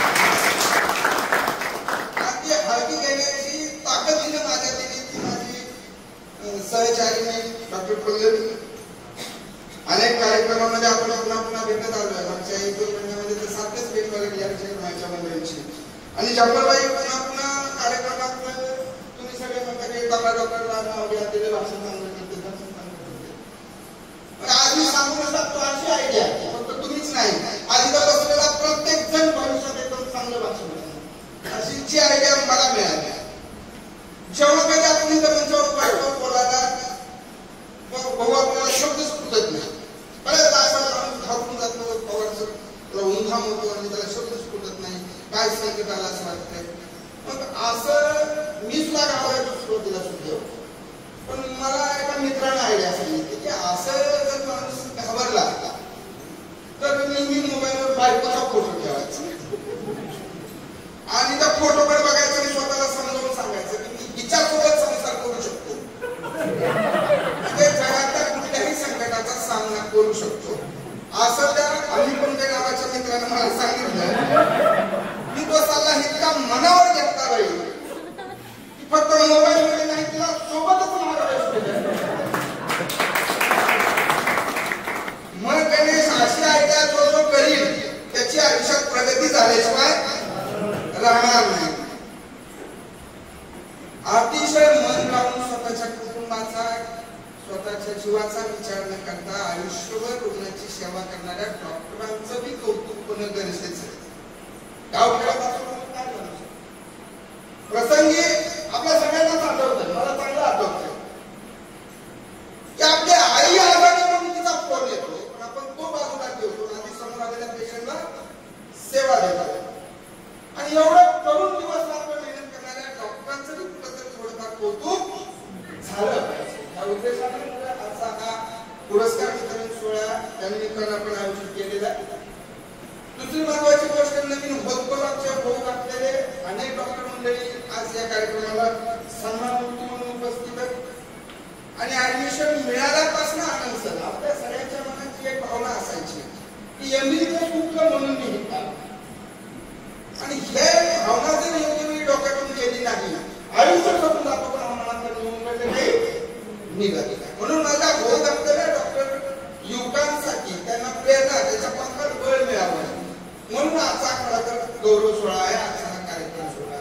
ती हलकी घेण्याची ताकद दिली माझ्या दिली ती माझी सहचारी डॉक्टर पल्लवी. अनेक कार्यक्रमामध्ये आपण पुन्हा पुन्हा भेटत आलोय. मागच्या एक दोन महिन्यामध्ये तर सातच भेट झाली या माझ्या मंडळींची. आणि जाफरभाई पुन्हा पुन्हा कार्यक्रमात तुम्ही सगळे म्हणता की डॉक्टर दिले भाषण चांगलं करते भाषण चांगलं करते. पण आज मी सांगून टाकतो अशी आयडिया फक्त तुम्हीच नाही, आधी तर बसलेला प्रत्येक जण भविष्यात एकदम चांगलं भाषण करणार अशी जी आयडिया मला मिळाली. जेव्हा कधी आपण इथं मंचावर पाठवून बोलायला भाऊ आपल्याला शब्दच फुटत नाही. बऱ्याचदा असं धावून जातो पवारचं त्याला ऊनघाम होतो आणि त्याला शब्दच फुटत नाही, काय संकट आला असं वाटतंय. मग असं मी सुद्धा गावाला सुरुवातीला सुद्धा पण मला एका मित्राने आयडिया सांगितली की असं जर माणूस घाबरला तर नेहमी मोबाईलवर बायकोचा फोटो ठेवायचा आणि त्या फोटोकडे बघायचं आणि स्वतःला समजावून सांगायचं की मी हिच्यासोबत संसार करू शकतो, म्हणजे जगातल्या कुठल्याही संकटाचा सामना करू शकतो. असं त्या आम्ही पण त्या गावाच्या मित्रांना मला सांगितलं अतिशय मन लावून स्वतःच्या कुटुंबाचा स्वतःच्या जीवाचा विचार न करता आयुष्यभर रुग्णाची सेवा करणाऱ्या डॉक्टरांचं बी कौतुक होणं गरजेचं आहे. प्रसंगी आपल्या सगळ्यांनाच आठवतं, मला चांगलं आठवतं की आपली आई आजारी म्हणून तिचा फोन येतो, पण आपण तो बाजूला ठेवतो आधी समोर आलेल्या पेशंटला सेवा देतो. आणि एवढं करून दिवस रात्र मेहनत करणाऱ्या डॉक्टरांचं बी कुठंतरी थोडंफार कौतुक झालं पाहिजे. या उद्देशाने आजचा हा पुरस्कार वितरण सोहळा त्या निमित्तानं आपण आयोजित केलेला आहे. दुसरी महत्वाची गोष्ट, नवीन होतकरांचे होऊ घातलेले अनेक डॉक्टर मंडळी आज या कार्यक्रमाला सन्मानमूर्ती म्हणून उपस्थित आहेत. आणि ऍडमिशन मिळाल्यापासून आनंद झाला. आपल्या सगळ्यांच्या मनात एक भावना असायची की एमबीबीएस कुठलं म्हणून निघतात, आणि हे भावना जर योग्य वेळी डोक्यातून गेली नाही आयुष्य करून जातो, पण मनात निघून गेले काही निघत नाही. म्हणून माझा होऊ घातलेल्या डॉक्टर युवकांसाठी त्यांना प्रेरणा, त्याच्या पंखात बळ मिळावं म्हणून आजचा खरा तर गौरव सोहळा आहे, आजचा हा कार्यक्रम सोहळा.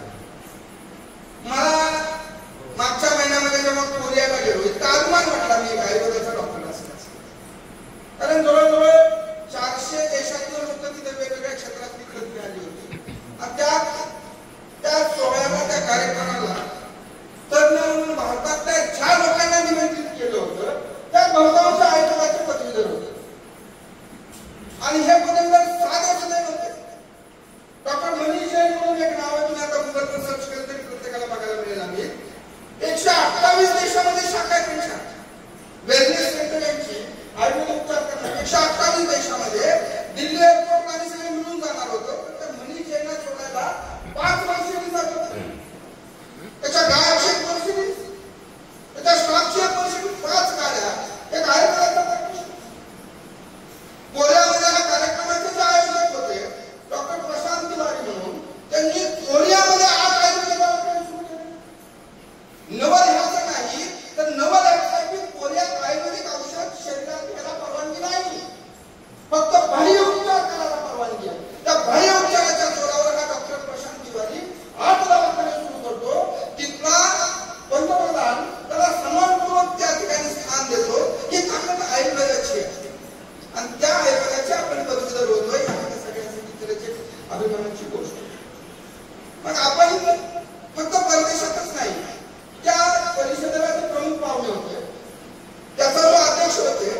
मला मागच्या महिन्यामध्ये जेव्हा कोरियाला गेलो इतका अभिमान वाटला मी आयुर्वेदाचा डॉक्टर असल्याचा. कारण जवळजवळ चारशे देशातले लोक तिथे वेगवेगळ्या क्षेत्रातली खत मिळाली होती. आणि त्या त्या सोहळ्याला, त्या कार्यक्रमाला तज्ञ म्हणून भारतातल्या ज्या लोकांना निमंत्रित केलं होतं त्या बहुतांश आयुर्वेदाचे पदवीधर होते. आणि हे पदवीधर साधे सुद्धा नव्हते. डॉक्टर मनीष जैन म्हणून एक नाव आहे, तुम्ही आता गुगलवर सर्च केलं तरी प्रत्येकाला बघायला मिळेल. आम्ही एकशे अठ्ठावीस देशामध्ये शाखा आहे त्यांच्या वेलनेस सेंटर यांची आयुर्वेद उपचार करणार. एकशे अठ्ठावीस देशामध्ये दिल्ली एअरपोर्टला आम्ही सगळे मिळून जाणार होतो, पण त्या मनीष जैनला सोडायला पाच वर्षांनी जात होते. त्याच्या गायची परिस्थिती, त्याच्या स्टॉकची परिस्थिती, पाच गाड्या एक आयुर्वेदाचा प्रॅक्टिशनर. कोरियामध्ये या कार्यक्रमाचे जे आयोजक होते डॉक्टर प्रशांत तिवारी म्हणून, त्यांनी कोरियामध्ये आठ आयुर्वेद दवाखाने सुरू केले. नवल ह्याचं नाही तर नवल ह्याचं की कोरियात आयुर्वेदिक औषध शरीरात घ्यायला परवानगी नाही, फक्त बाह्य उपचार करायला परवानगी आहे. त्या बाह्य उपचाराच्या जोरावर हा डॉक्टर प्रशांत तिवारी आठ दवाखाने सुरू करतो. तिथला पंतप्रधान त्याला सन्मानपूर्वक त्या ठिकाणी स्थान देतो. ही ताकद आयुर्वेदाची आहे आणि त्या आयुर्वेदाची आपण पदवीधर होतोय, सगळ्यांसाठी अभिमानाची गोष्ट. मग आपण फक्त परदेशातच नाही, त्या परिषदेला जे प्रमुख पाहुणे होते त्याचा जो अध्यक्ष होते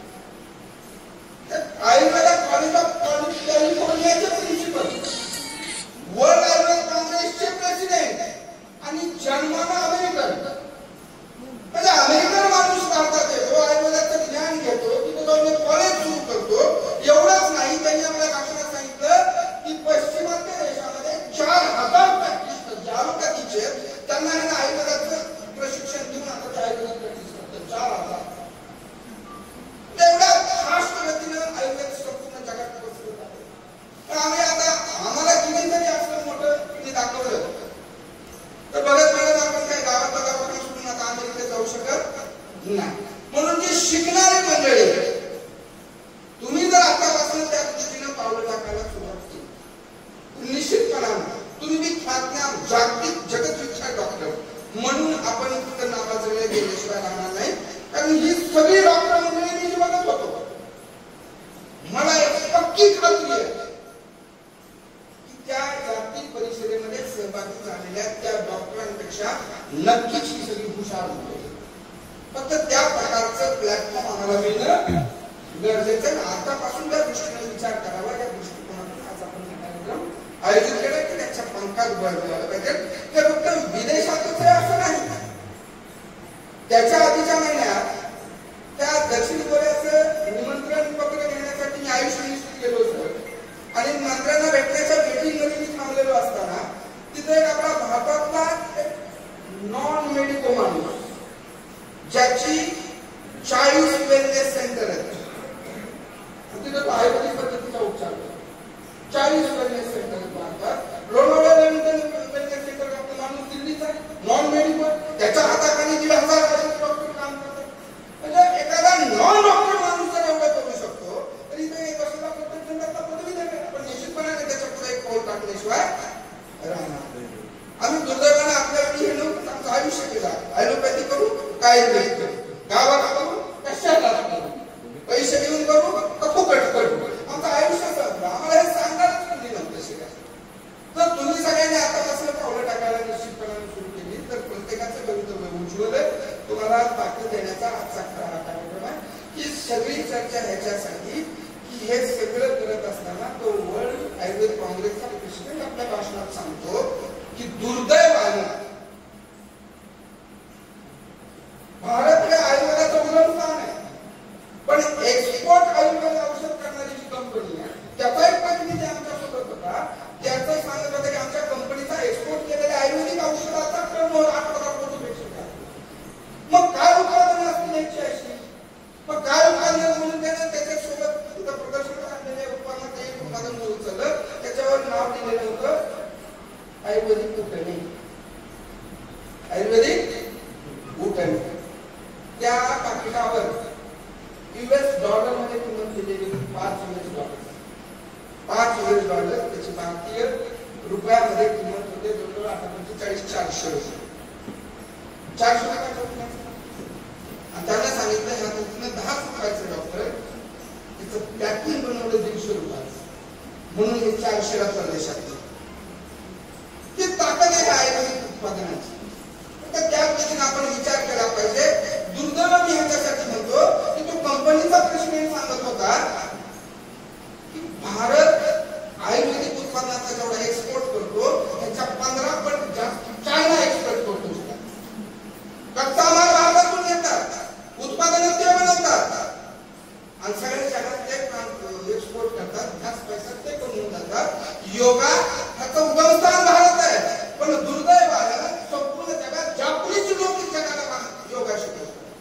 आयुर्वेदा कॉलेज ऑफ कॅलिफोर्नियाचे प्रिन्सिपल, वर्ल्ड आयुर्वेद काँग्रेसचे प्रेसिडेंट आणि जन्मानं अमेरिकन, म्हणजे अमेरिकन माणूस भारतात येतो, आयुर्वेदाचं ज्ञान घेतो, तिथे जाऊन कॉलेज सुरू करतो. एवढंच नाही, त्यांनी आपल्या भाषणात सांगितलं की पश्चिमात्य देशामध्ये चार हजार प्रॅक्टिशनर जे ॲलोपॅथीचे त्यांना हे आयुर्वेदाचं प्रशिक्षण देऊन आता ते आयुर्वेद प्रॅक्टिस करतात. चार हजार एवढ्या फास्ट गतीनं आयुर्वेद संपूर्ण जगात पोहोचलं आहे. पण आम्ही आता आम्हाला किती जरी असं मोठं तुम्ही दाखवलं तर बरेच वेळेला आपण काही गावातला दवाखाना सोडून आता अमेरिकेत जाऊ शकत नाही. म्हणून जी शिकणारी मंडळी, तुम्ही जर आतापासून त्या दृष्टीनं पावलं टाकायला सुरुवात केली निश्चितपणाने तुम्ही बी ख्यातनाम जागतिक जगतविख्यात डॉक्टर म्हणून आपण फक्त नावाजवळ गेल्याशिवाय राहणार नाही. कारण ही सगळी डॉक्टर मंडळी मी जी बघत होतो, मला एक पक्की खात्री आहे की त्या जागतिक परिषदेमध्ये सहभागी झालेल्या त्या डॉक्टरांपेक्षा नक्कीच ही सगळी हुशार होते. फक्त त्या प्रकारचं प्लॅटफॉर्म आम्हाला मिळणं गरजेचं आहे. आतापासून त्या दृष्टीने विचार करावा. या दृष्टिकोनातून आज आपण हा कार्यक्रम आयोजित केला की त्याच्या पंखात बळ मिळालं पाहिजे. ते फक्त विदेशातच आहे असं नाही. त्याच्या आधीच्या महिन्यात त्या दक्षिण कोरियाचं निमंत्रण पत्र घेण्यासाठी मी आयुष मिनिस्ट्रीत गेलो होतो आणि मंत्र्यांना भेटण्याच्या मीटिंगमध्ये मी थांबलेलो असताना तिथे एक आपला भारतातला नॉन मेडिको माणूस ज्याची चाळीस वेलनेस सेंटर आहे, तिथे आयुर्वेदिक पद्धतीचा उपचार चाळीस वेलनेस सेंटर भारतात. रोनोडे वेलनेस सेंटर आपला माणूस दिल्लीचा नॉन मेडिकल, त्याच्या हाताखाली दीड हजार डॉक्टर काम करतात. म्हणजे एखादा नॉन डॉक्टर माणूस जर एवढं करू शकतो तरी ते एक वर्षाला प्रत्येक पदवी देणे आपण निश्चितपणाने त्याच्या पुढे एक पाऊल टाकल्याशिवाय राहणार. आम्ही दुर्दैवाने आपल्या वेळी हे नव्हतं आमचं आयुष्य गेलं. ॲलोपॅथी करू का आयुर्वेदिक करू, गावात करू का शहरात करू, पैसे घेऊन करू का फुकट करू, आमचं आयुष्य संपलं. आम्हाला हे सांगायला कोणी नव्हतं शिकाय. तर तुम्ही सगळ्यांनी आतापासून पावलं टाकायला निश्चितपणाने सुरू केली तर प्रत्येकाचं भवितव्य उज्ज्वल आहे. तुम्हाला ताकद देण्याचा आजचा खरा हा कार्यक्रम आहे की सगळी चर्चा ह्याच्यासाठी की हे सगळं करत असताना तो वर्ल्ड आयुर्वेद काँग्रेसचा प्रेसिडेंट आपल्या भाषणात सांगतो की दुर्दैवानं भारत हे आयुर्वेदाचं उदाहरण आहे, पण एक्सपोर्ट आयुर्वेद औषध करणारी जी कंपनी आहे त्याचा एक प्रतिनिधी आमच्यासोबत होता. त्याचं सांगत होतं की आमच्या कंपनीचा एक्सपोर्ट केलेल्या आयुर्वेदिक औषधाचा टर्नओव्हर आठ हजार कोटीपेक्षा आहे. मग काय उत्पादन असतील याची अशी, मग काय उत्पादन म्हणून त्याने त्याच्यासोबत तिथं प्रदर्शन आणलेल्या उत्पादनाचं एक उत्पादन उचललं, त्याच्यावर नाव दिलेलं होतं आयुर्वेदिक उठणे, आयुर्वेदिक उठणे. त्या पाकिटावर युएस डॉलर मध्ये किंमत दिलेली पाच युएस डॉलर, पाच युएस डॉलर त्याची भारतीय रुपयामध्ये किंमत होते जवळजवळ आता पंचेचाळीस चारशे रुपये, चारशे रुपये. आणि त्यांना सांगितलं ह्या तुमचं दहा रुपयाचं डॉक्टर तिचं पॅकिंग बनवलं दीडशे रुपयाचं, म्हणून हे चारशेला परदेशात. ती ताकद आहे आयुर्वेदिक उत्पादनाची. तर त्या गोष्टीने आपण विचार केला पाहिजे. दुर्दैव मी ह्याच्यासाठी म्हणतो की तो कंपनीचा प्रेसिडेंट सांगत होता की भारत आयुर्वेदिक उत्पादनाचा जेवढा एक्सपोर्ट करतो त्याच्या पंधरा पट जास्त चायना एक्सपोर्ट करतो. कच्चा माल भारतातून येतात, उत्पादन ते बनवतात आणि सगळ्या जगात ते एक्सपोर्ट करतात, त्याच पैसा ते कमवून जातात. योगा ह्याचं उगमस्थान भारत आहे, पण दुर्दैवानं संपूर्ण जगात जापनीज लोक जगाला योगा शिकवतात.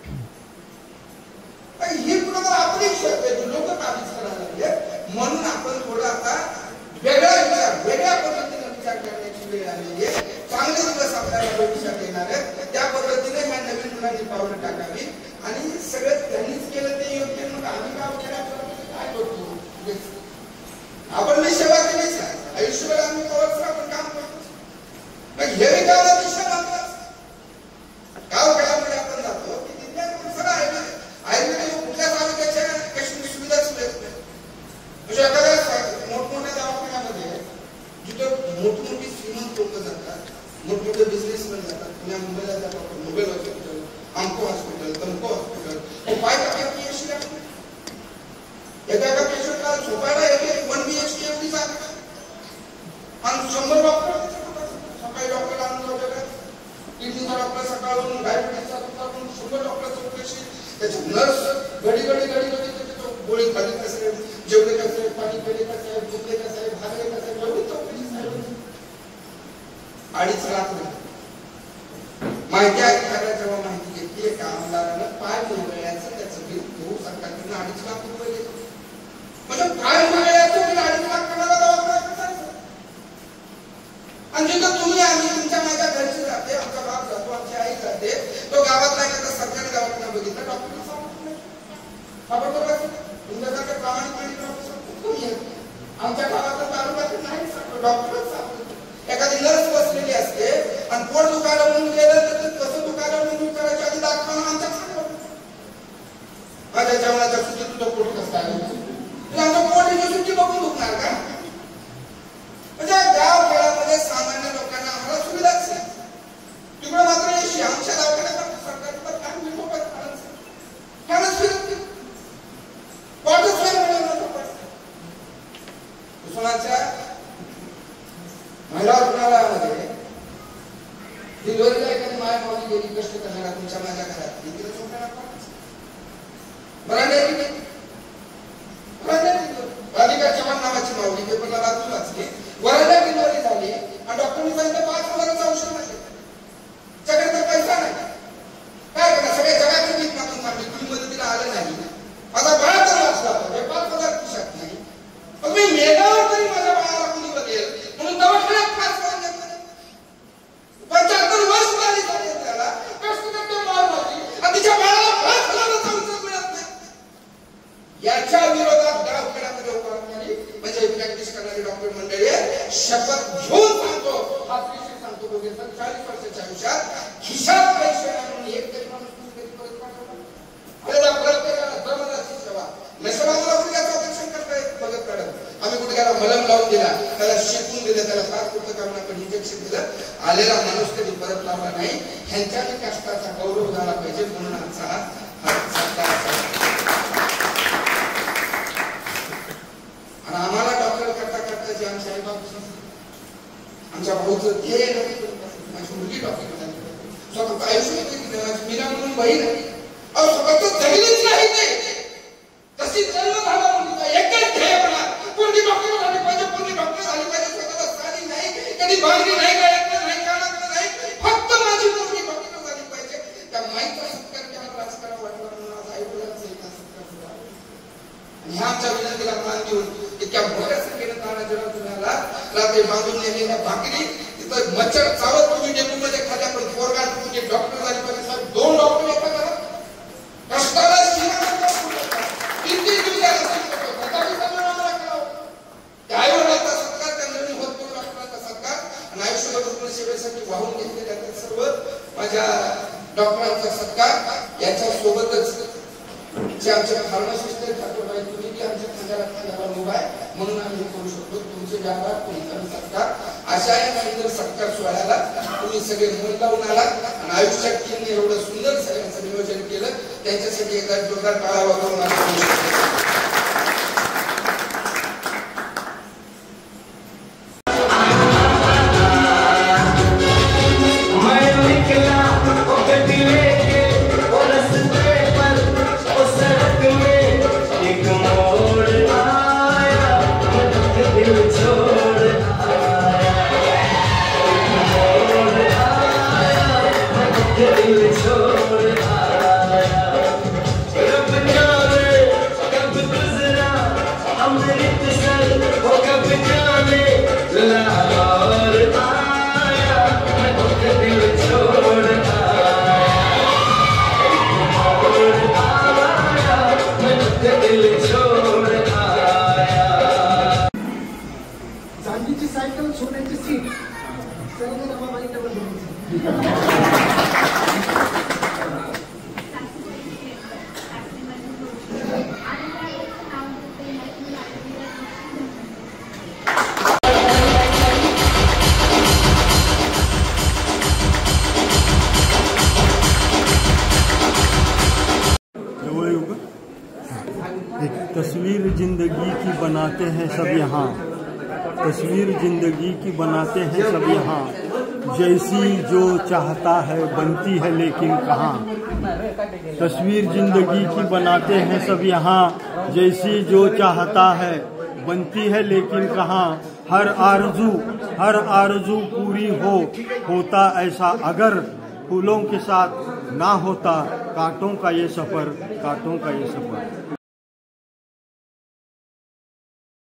ही कुठं आपली लोक काहीच करायला लागले. म्हणून आपण थोडं आता वेगळा विचार, वेगळ्या पद्धतीने विचार करण्याची वेळ आलेली आहे. चांगले दिवस आपल्याला भविष्यात येणार आहेत. त्या पद्धतीने ह्या नवीन मुलांनी पावलं टाकावी आणि सगळं त्यांनीच केलं ते योग्य. मग आम्ही काम केल्याचं काय करतो? आपण मी सेवा केलीच आहे आयुष्यभर, आम्ही कवच आपण काम करतो. मग हे गावाला दिशा मागतात. गावखेड्यामध्ये आपण जातो की तिथल्या सगळं आयुर्वेद आयुर्वेदिक कुठल्या तालुक्याच्या कशी सुविधाच मिळत नाही. म्हणजे एखाद्या मोठमोठ्या दवाखान्यामध्ये जिथं मोठमोठी श्रीमंत लोक जातात, मोठमोठे बिझनेसमॅन जातात, पुण्या मुंबईला जातात, नोबेल हॉस्पिटल, आमको हॉस्पिटल, तमको हॉस्पिटल, पाय टाकण्याची एसी लागते. एका एका पेशंटला झोपायला एक वन बी एच के एवढी जागा आणि शंभर डॉक्टर सकाळी डॉक्टर आणून वगैरे किडनीचा डॉक्टर सकाळून, डायबिटीसचा डॉक्टर शंभर डॉक्टर चौकशी, त्याची नर्स घडी घडी घडी घडी त्याची गोळी खाली कसे, जेवले कसे, पाणी पिले कसे, झोपले कसे, भागले कसे, एवढी चौकशी अडीच लाख माहिती अधिकाऱ्या जेव्हा माहिती घेतली एका आमदारानं पाय मुरगळ्याचं त्याचं बिल घेऊ सरकारकडून अडीच लाख रुपये घेतले. म्हणजे पाय मुरगळ्याचं बिल अडीच लाख कोणाला दवाखान्यात. आणि जिथं तुम्ही आम्ही तुमच्या माझ्या घरची जाते, आमचा बाप जातो, आमची आई जाते, तो गावातला एखादा सरकारी दवाखाना बघितला डॉक्टर तुमच्यासारख्या प्रामाणिक डॉक्टर आमच्या गावातल्या तालुक्यात नाही डॉक्टरच सापडतो. एखादी नर्स बसलेली असते आणि पोट दुखायला म्हणून गेलं तर कसं दुखायला म्हणून विचारायच्या आधी दाखवणं आमच्या माझ्या जेवणाच्या सुट्टीत तुझं पोट कसं आहे, आमचं पोट सुट्टी बघून दुखणार का? म्हणजे गाव खेळामध्ये सामान्य लोकांना आम्हाला सुविधाच नाही. तिकडे मात्र यशी आमच्या दवाखान्यात सरकारी तर काय मोफत काढायचं फिरत पोटच उस्मानाच्या महिला रुग्णालयामध्ये डिलिव्हरीला एखादी माय मावली गेली कष्ट करणारा तुमच्या माझ्या घरात तिला झोपायला राधिका चव्हाण नावाची माऊली पेपरला वाचून वाचली. वरांड्यात डिलिव्हरी झाली आणि डॉक्टरने सांगितलं पाच हजाराचं औषध नाही, सगळ्यांचा पैसा नाही. काय करणार? सगळ्या जगात भीक मागून मागली, कुणी मदतीला आलं नाही. आता बाळा तर वाचला पाहिजे, पाच हजार खिशात नाही. पण मी मेगावर तरी माझ्या बाळाला कुणी बघेल म्हणून दवाखान्यात पाच हजार घेतलं. पंच्याहत्तर वर्ष झाली त्याला कष्ट करते माळ माझी आणि तिच्या बाळाला पाच हजाराचा औषध मिळत नाही. याच्या विरोधात गावखेड्यामध्ये उभा करणारी म्हणजे प्रॅक्टिस करणारी डॉक्टर मंडळी शपथ घेऊन सांगतो, हा विषय सांगतो बघितलं चाळीस वर्षाच्या आयुष्यात खिशात पैसे आणून एक तरी माणूस दुसऱ्याची परत पाठवला. आपल्याला प्रत्येकाला प्रमाणाची सेवा नशिबाला गुडघ्याचं ऑपरेशन करता येत बघत मॅडम. आम्ही गुडघ्याला मलम लावून दिला, त्याला शिकून दिलं, त्याला फार पुरतं काम आपण इंजेक्शन दिलं, आलेला माणूस कधी परत लावला नाही. ह्यांच्या कष्टाचा गौरव झाला पाहिजे म्हणून आमचा हा सरकार. आणि आम्हाला डॉक्टर करता करता जे आमच्या आई बाबू आमच्या भाऊचं ध्येय माझी मुलगी डॉक्टर झाली, स्वतःचं आयुष्य माझी मीरा म्हणून बहीण आहे. अहो स्वतःच जगलीच नाही ते, तशी जन्म झाला मुलीचा एकच ध्येय म्हणा, कोणती डॉक्टर झाली पाहिजे, कोणती डॉक्टर झाली पाहिजे. स्वतःला साधी नाही, कधी बांधली नाही, गळ्यातलं नाही, कानातलं नाही, फक्त माझी मुलगी डॉक्टर झाली पाहिजे. त्या माईचा सत्कार केला, राजकारण वाटला म्हणून आज आई वडिलांचा एक सत्कार सुद्धा. आणि ह्या आमच्या विनंतीला मान देऊन इतक्या मोठ्या संख्येनं तानाजीराव तुम्हाला रात्री बांधून नेलेल्या भाकरी तिथं मच्छर चावत तुम्ही डेपूमध्ये खाल्या, पण पोरगा तुमची डॉक्टर झाली पाहिजे. दोन डॉक्टर एका घरात कष्टाला तीन तीन दिवसाला त्या आई वडिलांचा सत्कार, त्यांनी होत डॉक्टरांचा सत्कार आणि आयुष्यभर रुग्ण सेवेसाठी वाहून घेतलेल्या त्या सर्व माझ्या डॉक्टरांचा सत्कार. याच्या सोबतच जे आमचे फार्मासिस्ट ठाकूरबाई, तुम्ही बी आमच्या खांद्याला खांद्याला उभा आहे म्हणून आम्ही करू शकतो. तुमचे व्यापार तुमचा सत्कार अशा या सुंदर सत्कार सोहळ्याला तुम्ही सगळे मन लावून आला आणि आयुष्यात त्यांनी एवढं सुंदर सगळ्यांचं नियोजन केलं, त्यांच्यासाठी एकदा जोरदार टाळ्या वाजवून आला. चांदीची सायकल, सोन्याची सीट, सर्व रमाबाईकडे तस्वीर जिंदगी की बनाते हैं सब यहाँ, तस्वीर जिंदगी की बनाते हैं सब यहाँ, जैसी जो चाहता है बनती है लेकिन कहाँ। तस्वीर जिंदगी की बनाते हैं सब यहाँ, जैसी जो चाहता है बनती है लेकिन कहाँ। हर आरज़ू हर आरज़ू पूरी हो होता ऐसा अगर, फूलों के साथ ना होता कांटों का ये सफ़र, कांटों का ये सफ़र।